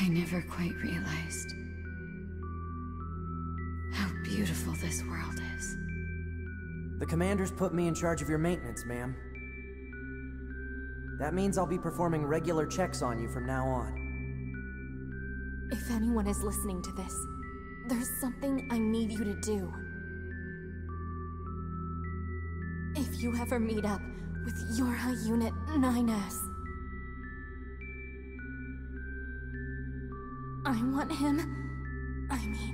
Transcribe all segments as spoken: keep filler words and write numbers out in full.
I never quite realized how beautiful this world is. The commander's put me in charge of your maintenance, ma'am. That means I'll be performing regular checks on you from now on. If anyone is listening to this, there's something I need you to do. If you ever meet up with your high unit nieR, I want him, I mean...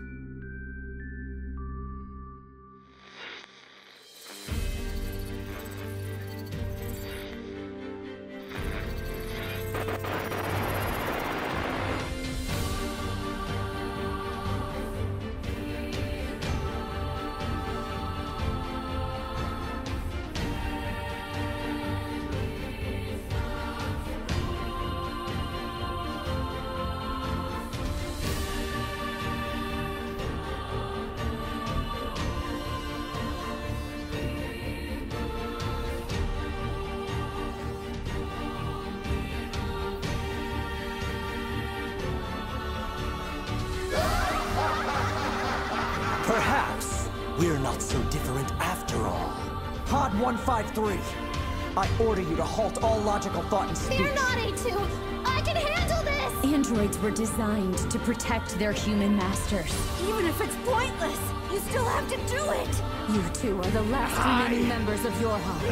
Perhaps we're not so different after all. Pod one five three, I order you to halt all logical thought and speech. Fear not, A two! I can handle this! Androids were designed to protect their human masters. Even if it's pointless, you still have to do it! You two are the last remaining members of your home.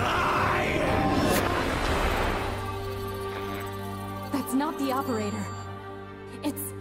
That's not the operator. It's...